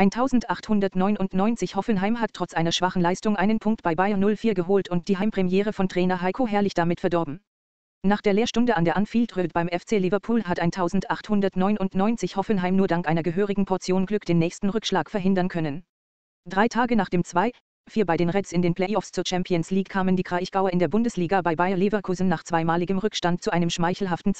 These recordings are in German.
1899. Hoffenheim hat trotz einer schwachen Leistung einen Punkt bei Bayer 04 geholt und die Heimpremiere von Trainer Heiko Herrlich damit verdorben. Nach der Lehrstunde an der Anfield Road beim FC Liverpool hat 1899 Hoffenheim nur dank einer gehörigen Portion Glück den nächsten Rückschlag verhindern können. 3 Tage nach dem 2:4 bei den Reds in den Playoffs zur Champions League kamen die Kraichgauer in der Bundesliga bei Bayer Leverkusen nach zweimaligem Rückstand zu einem schmeichelhaften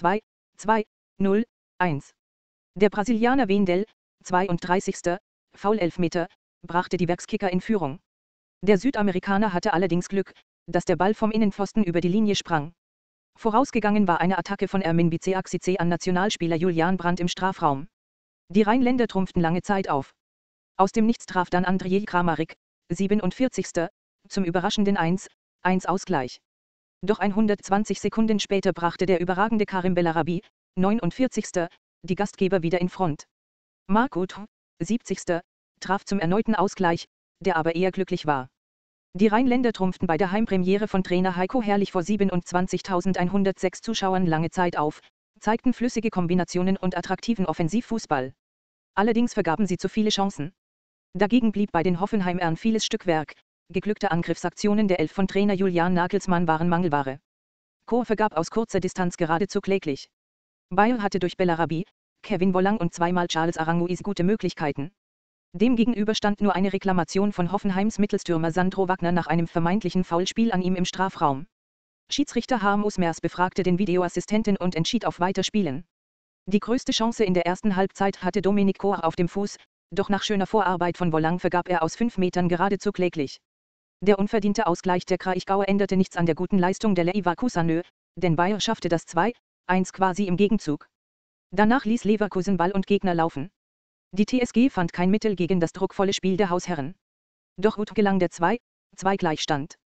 2:0-1. Der Brasilianer Wendel, 32. Foul-Elfmeter, brachte die Werkskicker in Führung. Der Südamerikaner hatte allerdings Glück, dass der Ball vom Innenpfosten über die Linie sprang. Vorausgegangen war eine Attacke von Ermin Biceaxice an Nationalspieler Julian Brandt im Strafraum. Die Rheinländer trumpften lange Zeit auf. Aus dem Nichts traf dann Andrzej Kramaric, 47. zum überraschenden 1:1 Ausgleich. Doch 120 Sekunden später brachte der überragende Karim Bellarabi, 49. die Gastgeber wieder in Front. Marc Uth, 70. traf zum erneuten Ausgleich, der aber eher glücklich war. Die Rheinländer trumpften bei der Heimpremiere von Trainer Heiko Herrlich vor 27.106 Zuschauern lange Zeit auf, zeigten flüssige Kombinationen und attraktiven Offensivfußball. Allerdings vergaben sie zu viele Chancen. Dagegen blieb bei den Hoffenheimern vieles Stückwerk, geglückte Angriffsaktionen der Elf von Trainer Julian Nagelsmann waren Mangelware. Chor vergab aus kurzer Distanz geradezu kläglich. Bayer hatte durch Bellarabi, Kevin Volland und zweimal Charles Aranguiz gute Möglichkeiten. Demgegenüber stand nur eine Reklamation von Hoffenheims Mittelstürmer Sandro Wagner nach einem vermeintlichen Foulspiel an ihm im Strafraum. Schiedsrichter Harm Usmers befragte den Videoassistenten und entschied auf Weiterspielen. Die größte Chance in der ersten Halbzeit hatte Dominic Chor auf dem Fuß, doch nach schöner Vorarbeit von Volland vergab er aus 5 Metern geradezu kläglich. Der unverdiente Ausgleich der Kraichgauer änderte nichts an der guten Leistung der Leverkusener, denn Bayer schaffte das 2:1 quasi im Gegenzug. Danach ließ Leverkusen Ball und Gegner laufen. Die TSG fand kein Mittel gegen das druckvolle Spiel der Hausherren. Doch Uth gelang der 2:2 Gleichstand.